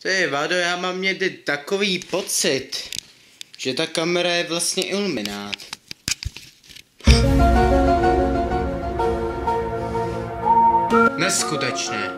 Ty Vado, já mám někdy takový pocit, že ta kamera je vlastně iluminát. Neskutečné.